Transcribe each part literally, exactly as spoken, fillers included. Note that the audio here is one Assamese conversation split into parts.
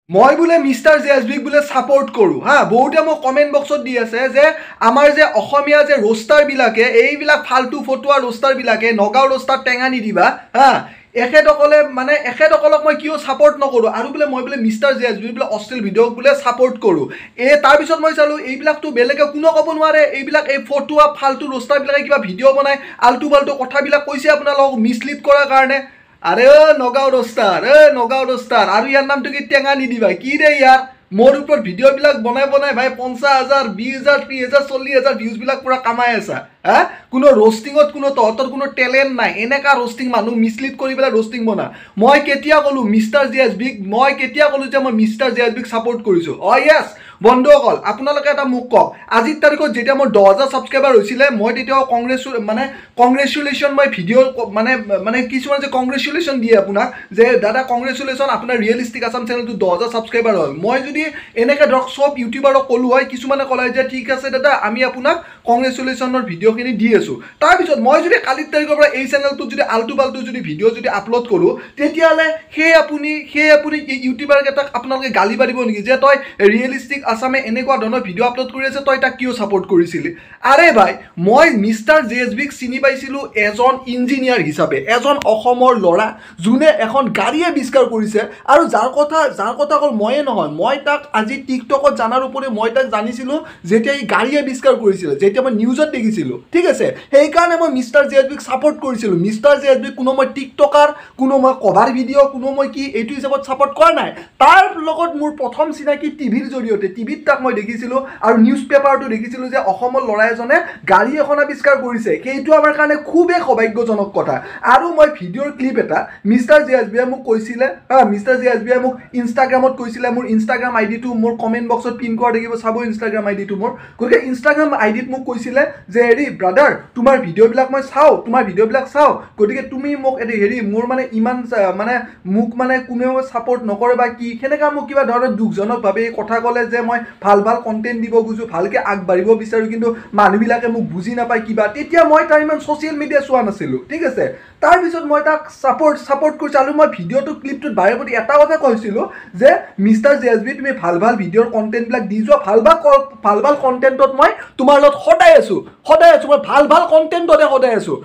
মই বোলে মিষ্টাৰ জেএছবিক বোলে সাপোর্ট কৰো হা বহুতে মোক কমেন্ট বক্সত দি আছে যে আমাৰ যে অসমীয়া যে রোস্টার বিলাকে এইবিলাক ফালতু ফটুয়া রোস্টার বিলাকে নগাঁও রোস্টার টেঙা নিদিবা হা এখেতসকলে মানে এখেতসকলক মই কিয় সাপোর্ট নকৰো আৰু বোলে মই বোলে মিষ্টাৰ জেএছবি বোলে অশ্লীল ভিডিঅ' বোলে সাপোর্ট কৰো এ তাৰ পিছত মই চালো এইবিলাকতো বেলেগে কোনো ক'ব নোৱাৰে এইবিলাক এই ফটুয়া ফালতু রোস্টার বিলাকে কিবা ভিডিঅ' বনাই আলটু বালটু কথাবিলাক কৈছে আপোনালোকক মিছলিড কৰাৰ কাৰণে আরে নগাঁও রোস্টার এ নগাঁও রোস্টার আর ইয়ার নামটো কি টেঙা নিদিবা কি রে ইয়ার মোর উপর ভিডিও বিলাক বনাই বনাই ভাই পঞ্চাশ হাজার বিশ হাজার ত্রিশ হাজার চল্লিশ হাজার ভিউজ বিলাক পুরা কামাই আছা হ্যাঁ কোনো রোস্টিংত কোনো তহতৰ কোনো ট্যালেন্ট নাই এনেকা রোস্টিং মানুহ মিছলিড কৰি পেলাই রোস্টিং বনা মই কেতিয়া কলো মিষ্টাৰ জেএছবিক মই কেতিয়া কলো যে মই মিষ্টাৰ জেএছবিক সাপোর্ট কৰিছো অ ইয়েস বন্ধুসকল আপোনালোকে এটা মোক কওক আজিৰ তাৰিখত যেতিয়া মোৰ দহ হাজাৰ সাবস্ক্ৰাইবাৰ হৈছিলে মই তেতিয়াও কংগ্ৰেছ মানে কংগ্ৰেচুলেশ্যন মই ভিডিঅ' মানে মানে কিছুমান যে কংগ্ৰেচুলেশ্যন দিয়ে আপোনাক যে দাদা কংগ্ৰেচুলেশ্যন আপোনাৰ ৰিয়েলিষ্টিক আছাম চেনেলটো দহ হাজাৰ সাবস্ক্ৰাইবাৰ হ'ল মই যদি এনেকৈ ধৰক চব ইউটিউবাৰক ক'লো হয় কিছুমানে ক'লে যে ঠিক আছে দাদা আমি আপোনাক কংগ্ৰেচুলেশ্যনৰ ভিডিঅ'খিনি দি আছোঁ তাৰপিছত মই যদি কালিৰ তাৰিখৰ পৰা এই চেনেলটোত যদি আল্টু বাল্টু যদি ভিডিঅ' যদি আপলোড কৰোঁ তেতিয়াহ'লে সেই আপুনি সেই আপুনি ইউটিউবাৰকেইটাক আপোনালোকে গালি পাৰিব নেকি যে তই ৰিয়েলিষ্টিক আছামে এনেকুৱা ধৰণৰ ভিডিঅ' আপলোড কৰি আছে তই তাক কিয় ছাপোৰ্ট কৰিছিলি আৰে ভাই মই মিষ্টাৰ জেএছবিক চিনি পাইছিলোঁ এজন ইঞ্জিনিয়াৰ হিচাপে এজন অসমৰ ল'ৰা যোনে এখন গাড়ীয়ে আৱিষ্কাৰ কৰিছে আৰু যাৰ কথা যাৰ কথা অকল ময়ে নহয় মই তাক আজি টিকটকত জানাৰ উপৰি মই তাক জানিছিলোঁ যেতিয়া এই গাড়ী আৱিষ্কাৰ কৰিছিলে যেতিয়া মই নিউজত দেখিছিলোঁ ঠিক আছে সেইকাৰণে মই মিষ্টাৰ জেএছবিক ছাপোৰ্ট কৰিছিলোঁ মিষ্টাৰ জেএছবিক কোনো মই টিকটকাৰ কোনো মই কভাৰ ভিডিঅ' কোনো মই কি এইটো হিচাপত ছাপোৰ্ট কৰা নাই তাৰ লগত মোৰ প্ৰথম চিনাকি টিভিৰ জৰিয়তে টিভিত তাক মই দেখিছিলোঁ আৰু নিউজ পেপাৰটো দেখিছিলোঁ যে অসমৰ ল'ৰা এজনে গাড়ী এখন আৱিষ্কাৰ কৰিছে সেইটো আমাৰ কাৰণে খুবেই সৌভাগ্যজনক কথা আৰু মই ভিডিঅ'ৰ ক্লিপ এটা মিষ্টাৰ জেএছবিয়ে মোক কৈছিলে মিষ্টাৰ জেএছবিয়ে মোক ইনষ্টাগ্ৰামত কৈছিলে মোৰ ইনষ্টাগ্ৰাম আইডিটো মোৰ কমেণ্ট বক্সত পিন কৰা দেখিব চাব ইনষ্টাগ্ৰাম আইডিটো মোৰ গতিকে ইনষ্টাগ্ৰাম আইডিত মোক কৈছিলে যে হেৰি ব্ৰাদাৰ তোমাৰ ভিডিঅ'বিলাক মই চাওঁ তোমাৰ ভিডিঅ'বিলাক চাওঁ গতিকে তুমি মোক এটি হেৰি মোৰ মানে ইমান মানে মোক মানে কোনেও ছাপোৰ্ট নকৰে বা কি সেনেকা মোক কিবা ধৰণৰ দুখজনকভাৱে এই কথা ক'লে যে মই ভাল ভাল কণ্টেণ্ট দিব খুজোঁ ভালকৈ আগবাঢ়িব বিচাৰোঁ কিন্তু মানুহবিলাকে মোক বুজি নাপায় কিবা তেতিয়া মই তাৰ ইমান ছ'চিয়েল মিডিয়া চোৱা নাছিলোঁ ঠিক আছে তাৰপিছত মই তাক ছাপোৰ্ট ছাপোৰ্ট কৰিছোঁ আৰু মই ভিডিঅ'টো ক্লিপটোত বাৰে প্ৰতি এটা কথা কৈছিলোঁ যে মিষ্টাৰ জেএছবি তুমি ভাল ভাল ভিডিঅ'ৰ কণ্টেণ্টবিলাক দি যোৱা ভাল ভাল ভাল ভাল কণ্টেণ্টত মই তোমাৰ লগত সদায় আছোঁ সদায় আছোঁ মই ভাল ভাল কণ্টেণ্টতে সদায় আছোঁ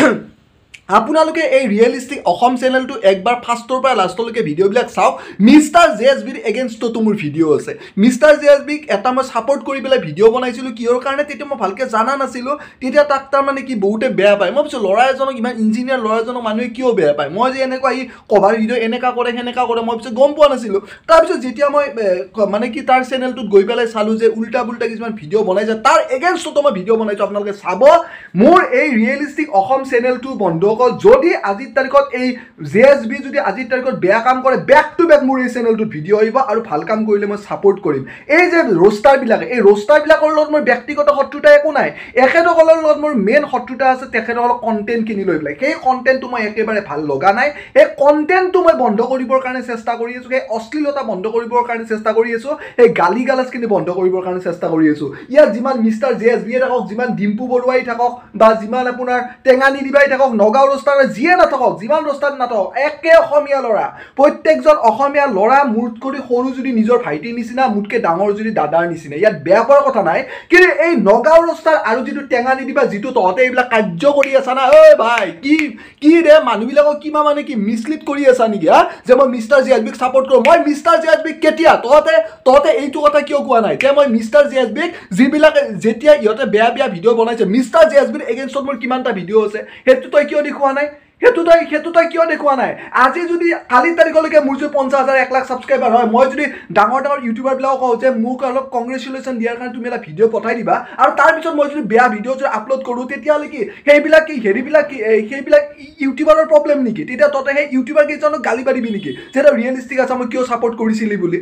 আপোনালোকে এই ৰিয়েলিষ্টিক অসম চেনেলটো একবাৰ ফাৰ্ষ্টৰ পৰা লাষ্টলৈকে ভিডিঅ'বিলাক চাওক মিষ্টাৰ জেএছবিৰ এগেইনষ্টতো মোৰ ভিডিঅ' আছে মিষ্টাৰ জেএছবিক এটা মই ছাপোৰ্ট কৰি পেলাই ভিডিঅ' বনাইছিলোঁ কিহৰ কাৰণে তেতিয়া মই ভালকৈ জানা নাছিলোঁ তেতিয়া তাক তাৰমানে কি বহুতে বেয়া পায় মই ভাবিছোঁ ল'ৰা এজনক ইমান ইঞ্জিনিয়াৰ ল'ৰা এজনক মানুহে কিয় বেয়া পায় মই যে এনেকুৱা এই কভাৰ ভিডিঅ' এনেকুৱা কৰে সেনেকুৱা কৰে মই পিছত গম পোৱা নাছিলোঁ তাৰপিছত যেতিয়া মই মানে কি তাৰ চেনেলটোত গৈ পেলাই চালোঁ যে উল্টা পুল্টা কিছুমান ভিডিঅ' বনাইছে তাৰ এগেইনষ্টতো মই ভিডিঅ' বনাইছোঁ আপোনালোকে চাব মোৰ এই ৰিয়েলিষ্টিক অসম চেনেলটো বন্ধ যদি আজিৰ তাৰিখত এই জেএছবি যদি আজিৰ তাৰিখত বেয়া কাম কৰে বেক টু বেক মোৰ এই চেনেলটোত ভিডিঅ' আহিব আৰু ভাল কাম কৰিলে মই ছাপোৰ্ট কৰিম এই যে ৰোষ্টাৰবিলাকে এই ৰোষ্টাৰবিলাকৰ লগত মোৰ ব্যক্তিগত শত্ৰুতা একো নাই এখেতসকলৰ লগত মোৰ মেইন শত্ৰুতা আছে তেখেতসকলক কণ্টেণ্ট কিনি লৈ পেলাই সেই কণ্টেণ্টটো মই একেবাৰে ভাল লগা নাই সেই কণ্টেণ্টটো মই বন্ধ কৰিবৰ কাৰণে চেষ্টা কৰি আছোঁ সেই অশ্লীলতা বন্ধ কৰিবৰ কাৰণে চেষ্টা কৰি আছোঁ সেই গালি গালাজখিনি বন্ধ কৰিবৰ কাৰণে চেষ্টা কৰি আছোঁ ইয়াত যিমান মিষ্টাৰ জেএছবিয়ে থাকক যিমান ডিম্পু বৰুৱাই থাকক বা যিমান আপোনাৰ টেঙা নিদিবাই থাকক নগাঁও ৰস্তাৰ যিয়ে নাথাকক যিমান ৰস্তাত নাথাকক একে অসমীয়া ল'ৰা প্ৰত্যেকজন অসমীয়া ল'ৰা মোত কৰি সৰু যদি নিজৰ ভাইটিৰ নিচিনা মোতকৈ ডাঙৰ যদি দাদাৰ নিচিনা ইয়াত বেয়া পোৱাৰ কথা নাই কিন্তু এই নগাঁও ৰস্তাৰ আৰু যিটো টেঙা নিদিবা যিটো তহঁতে এইবিলাক কাৰ্য কৰি আছা না ঐ ভাই কি কি ৰে মানুহবিলাকক কিমান মানে কি মিছলিড কৰি আছা নেকি হা যে মই মিষ্টাৰ জেএছবিক ছাপোৰ্ট কৰোঁ মই মিষ্টাৰ জেএছবিক কেতিয়া তহঁতে তহঁতে এইটো কথা কিয় কোৱা নাই যে মই মিষ্টাৰ জেএছবিক যিবিলাকে যেতিয়া ইহঁতে বেয়া বেয়া ভিডিঅ' বনাইছে মিষ্টাৰ জেএছবিৰ এগেইনষ্টত মোৰ কিমানটা ভিডিঅ' আছে সেইটো তই কিয় দেখুওৱা নাই সেইটো তই সেইটো তই কিয় দেখুওৱা নাই আজি যদি কালি তাৰিখলৈকে মোৰ যদি পঞ্চাছ হাজাৰ এক লাখ ছাবস্ক্ৰাইবাৰ হয় মই যদি ডাঙৰ ডাঙৰ ইউটিউবাৰবিলাকক কওঁ যে মোক অলপ কংগ্ৰেচুলেশ্যন দিয়াৰ কাৰণে তুমি এটা ভিডিঅ' পঠাই দিবা আৰু তাৰপিছত মই যদি বেয়া ভিডিঅ' যদি আপলোড কৰোঁ তেতিয়াহ'লে কি সেইবিলাক কি হেৰিবিলাক কি সেইবিলাক ইউটিউবাৰৰ প্ৰব্লেম নেকি তেতিয়া তহঁতে সেই ইউটিউবাৰ কেইজনক গালি পাৰিবি নেকি যে তই ৰিয়েলিষ্টিক আছা মই কিয় ছাপোৰ্ট কৰিছিলি বুলি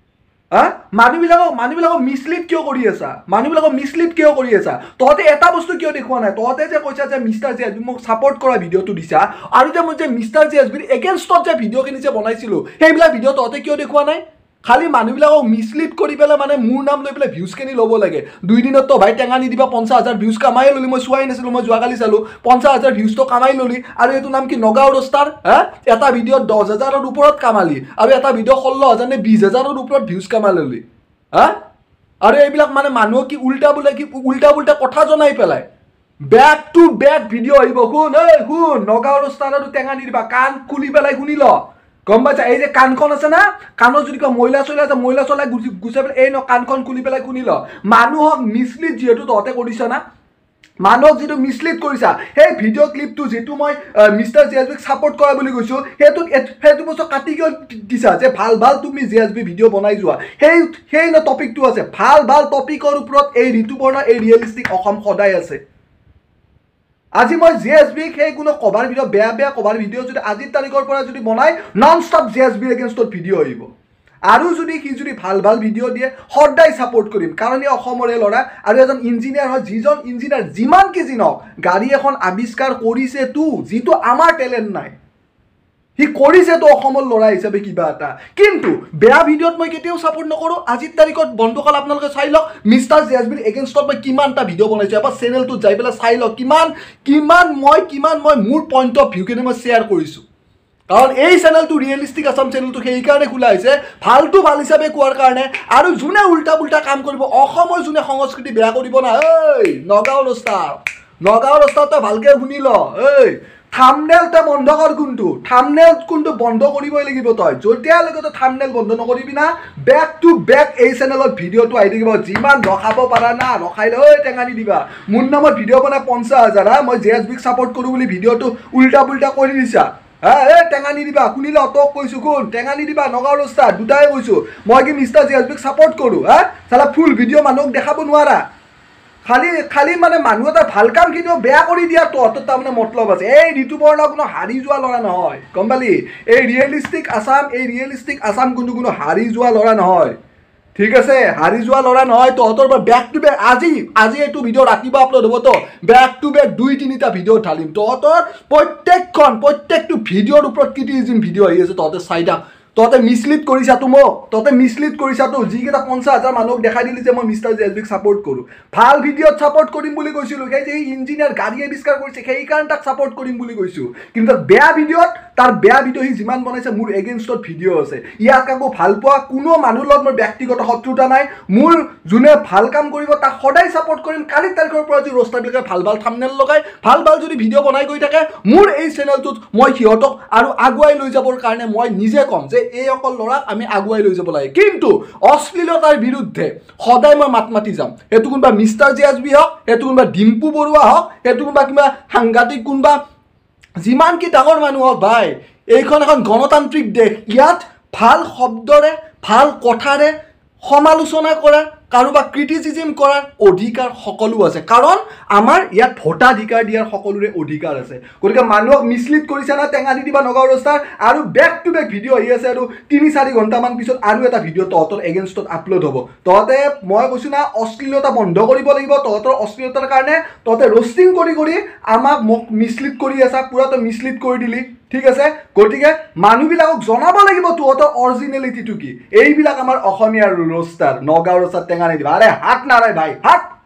হা মানুহবিলাকক মানুহবিলাকক মিছলিড কিয় কৰি আছা মানুহবিলাকক মিছলিড কিয় কৰি আছা তহঁতে এটা বস্তু কিয় দেখুওৱা নাই তহঁতে যে কৈছা যে মিষ্টাৰ জেএছবি মোক ছাপোৰ্ট কৰা ভিডিঅ'টো দিছা আৰু যে মই যে মিষ্টাৰ জেএছবিৰ এগেইনষ্টত যে ভিডিঅ'খিনি যে বনাইছিলোঁ সেইবিলাক ভিডিঅ' তহঁতে কিয় দেখুওৱা নাই খালি মানুহবিলাকক মিছলিড কৰি পেলাই মানে মোৰ নাম লৈ পেলাই ভিউজখিনি ল'ব লাগে দুই দিনত তো ভাই টেঙা নিদিবা পঞ্চাছ হাজাৰ ভিউজ কামাই ল'লি মই চোৱাই নাছিলোঁ মই যোৱাকালি চালোঁ পঞ্চাছ হাজাৰ ভিউজটো কামাই ল'লি আৰু এইটো নাম কি নগাঁও ৰষ্টাৰ হা এটা ভিডিঅ'ত দহ হাজাৰৰ ওপৰত কামালি আৰু এটা ভিডিঅ' ষোল্ল হাজাৰ নে বিছ হাজাৰৰ ওপৰত ভিউজ কামাই ল'লি হা আৰু এইবিলাক মানে মানুহক কি উল্টা বোলে কি উল্টা উল্টা কথা জনাই পেলাই বেক টু বেক ভিডিঅ' আহিব শুন এই শুন নগাঁও ৰষ্টাৰ আৰু টেঙা নিদিবা কাণ খুলি পেলাই শুনি ল গম পাইছা এই যে কাণখন আছে না কাণত যদি কিবা মহিলা চলিয়া আছে মহিলা চলাই গুচাই পেলাই এই ন কাণখন খুলি পেলাই শুনি ল মানুহক মিছলিড যিহেতু তহঁতে কৰিছ না মানুহক যিটো মিছলিড কৰিছা সেই ভিডিঅ' ক্লিপটো যিটো মই মিষ্টাৰ জে এছ বিক ছাপৰ্ট কৰা বুলি কৈছোঁ সেইটো সেইটো বস্তু কাটি কিয় দিছা যে ভাল ভাল তুমি জে এছ বি ভিডিঅ' বনাই যোৱা সেই সেই ন টপিকটো আছে ভাল ভাল টপিকৰ ওপৰত এই ঋতুপৰ্ণ এই ৰিয়েলিষ্টিক অসম সদায় আছে আজি মই জে এছ বিক সেই কোনো কভাৰ ভিডিঅ' বেয়া বেয়া কভাৰ ভিডিঅ' যদি আজিৰ তাৰিখৰ পৰা যদি বনাই নন ষ্টপ জে এছ বিৰ এগেইনষ্টত ভিডিঅ' আহিব আৰু যদি সি যদি ভাল ভাল ভিডিঅ' দিয়ে সদায় ছাপৰ্ট কৰিম কাৰণ এই অসমৰে ল'ৰা আৰু এজন ইঞ্জিনিয়াৰ হয় যিজন ইঞ্জিনিয়াৰ যিমান কি যি নহওক গাড়ী এখন আৱিষ্কাৰ কৰিছে তো যিটো আমাৰ টেলেণ্ট নাই সি কৰিছে তো অসমৰ ল'ৰা হিচাপে কিবা এটা কিন্তু বেয়া ভিডিঅ'ত মই কেতিয়াও ছাপৰ্ট নকৰোঁ আজিৰ তাৰিখত বন্ধুসকল আপোনালোকে চাই লওক মিষ্টাৰ জে এছ বিৰ এগেইনষ্টত মই কিমানটা ভিডিঅ' বনাইছোঁ এবাৰ চেনেলটোত যাই পেলাই চাই লওক কিমান কিমান মই কিমান মই মোৰ পইণ্ট অফ ভিউখিনি মই শ্বেয়াৰ কৰিছোঁ কাৰণ এই চেনেলটো ৰিয়েলিষ্টিক আছাম চেনেলটো সেইকাৰণে খোলা হৈছে ভালটো ভাল হিচাপে কোৱাৰ কাৰণে আৰু যোনে উল্টা পুল্টা কাম কৰিব অসমৰ যোনে সংস্কৃতি বেয়া কৰিব না ঐ নগাঁও ৰষ্টাৰ নগাঁও ৰষ্টাৰ তই ভালকৈ শুনি ল ঐ থামনেল তই বন্ধ কৰ কোনটো থামনেল কোনটো বন্ধ কৰিবই লাগিব তই যেতিয়ালৈকে তই থামনেল বন্ধ নকৰিবি না বেক টু বেক এই চেনেলত ভিডিঅ'টো আহি থাকিব যিমান ৰখাব পাৰা না ৰখাই লৈ ঐ টেঙা নিদিবা মোৰ নামত ভিডিঅ' বনাই পঞ্চাছ হাজাৰ হা মই জে এছ বিক ছাপৰ্ট কৰোঁ বুলি ভিডিঅ'টো উল্টা পুল্টা কৰি দিছা হা এই টেঙা নিদিবা শুনি ল তোক কৈছোঁ কোন টেঙা নিদিবা নগাঁও ৰষ্টাৰ দুটাই কৈছোঁ মই কি মিষ্টাৰ জে এছ বিক ছাপৰ্ট কৰোঁ হা চালা ফুল ভিডিঅ' মানুহক দেখাব নোৱাৰা খালি খালি মানে মানুহ এটা ভাল কামখিনিও বেয়া কৰি দিয়া তহঁতৰ তাৰমানে মতলব আছে এই ঋতুপৰ্ণ কোনো হাৰি যোৱা ল'ৰা নহয় গম পালি এই ৰিয়েলিষ্টিক আছাম এই ৰিয়েলিষ্টিক আছাম কোনো কোনো হাৰি যোৱা ল'ৰা নহয় ঠিক আছে হাৰি যোৱা ল'ৰা নহয় তহঁতৰ পৰা বেক টু বেক আজি আজি এইটো ভিডিঅ' ৰাতিপুৱা আপলোড হ'ব তো বেক টু বেক দুই তিনিটা ভিডিঅ' ঢালিম তহঁতৰ প্ৰত্যেকখন প্ৰত্যেকটো ভিডিঅ'ৰ ওপৰত ক্ৰিটিচিজম ভিডিঅ' আহি আছে তহঁতে চাই থাক তহঁতে মিছলিড কৰিছা তো মোক তহঁতে মিছলিড কৰিছা তো যিকেইটা পঞ্চাছ হাজাৰ মানুহক দেখাই দিলি যে মই মিষ্টাৰ জে এছ বিক ছাপৰ্ট কৰোঁ ভাল ভিডিঅ'ত ছাপৰ্ট কৰিম বুলি কৈছিলোঁ সেই যে ইঞ্জিনিয়াৰ গাড়ী আৱিষ্কাৰ কৰিছে সেইকাৰণে তাক ছাপৰ্ট কৰিম বুলি কৈছোঁ কিন্তু বেয়া ভিডিঅ'ত তাৰ বেয়া ভিডিঅ' সি যিমান বনাইছে মোৰ এগেইনষ্টত ভিডিঅ' আছে ইয়াক আকৌ ভাল পোৱা কোনো মানুহৰ লগত মোৰ ব্যক্তিগত শত্ৰুতা নাই মোৰ যোনে ভাল কাম কৰিব তাক সদায় ছাপৰ্ট কৰিম কালিৰ তাৰিখৰ পৰা যদি ৰষ্টাৰবিলাকে ভাল ভাল থাম্বনেল লগাই ভাল ভাল যদি ভিডিঅ' বনাই গৈ থাকে মোৰ এই চেনেলটোত মই সিহঁতক আৰু আগুৱাই লৈ যাবৰ কাৰণে মই নিজে ক'ম যে এই অকল ল'ৰাক আমি আগুৱাই লৈ যাব লাগে কিন্তু অশ্লীলতাৰ বিৰুদ্ধে সদায় মই মাত মাতি যাম সেইটো কোনোবা মিষ্টাৰ জে এছ বি হওক সেইটো কোনোবা ডিম্পু বৰুৱা হওক সেইটো কোনোবা কিবা সাংঘাতিক কোনোবা যিমান কি ডাঙৰ মানুহ হওক ভাই এইখন এখন গণতান্ত্ৰিক দেশ ইয়াত ভাল শব্দৰে ভাল কথাৰে সমালোচনা কৰা কাৰোবাক ক্ৰিটিচিজম কৰাৰ অধিকাৰ সকলো আছে কাৰণ আমাৰ ইয়াত ভোটাধিকাৰ দিয়াৰ সকলোৰে অধিকাৰ আছে গতিকে মানুহক মিছলিড কৰিছে না টেঙা নিদিবা নগাঁও ৰষ্টাৰ আৰু বেক টু বেক ভিডিঅ' আহি আছে আৰু তিনি চাৰি ঘণ্টামান পিছত আৰু এটা ভিডিঅ' তহঁতৰ এগেইনষ্টত আপলোড হ'ব তহঁতে মই কৈছোঁ না অশ্লীলতা বন্ধ কৰিব লাগিব তহঁতৰ অশ্লীলতাৰ কাৰণে তহঁতে ৰষ্টিং কৰি কৰি আমাক মোক মিছলিড কৰি আছা পুৰা তই মিছলিড কৰি দিলি ঠিক আছে গতিকে মানুহবিলাকক জনাব লাগিব তহঁতৰ অৰিজিনেলিটিটো কি এইবিলাক আমাৰ অসমীয়া ৰষ্টাৰ নগাঁও ৰষ্টাৰ টেঙা নিদিবা আৰে হাত নাৰায় ভাই হাত